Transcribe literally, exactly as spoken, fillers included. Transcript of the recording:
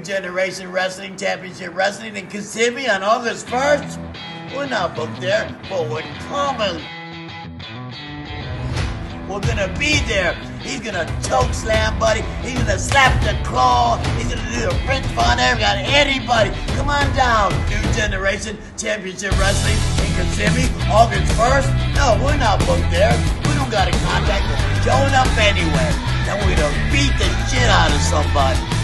Generation Wrestling Championship Wrestling in Kissimee on August first. We're not booked there, but we're coming. We're gonna be there. He's gonna choke slam, buddy. He's gonna slap the claw. He's gonna do the French Fonzie. We got anybody. Come on down. New Generation Championship Wrestling in Kissimee, August first. No, we're not booked there. We don't got a contact. We're showing up anyway. Then we're gonna beat the shit out of somebody.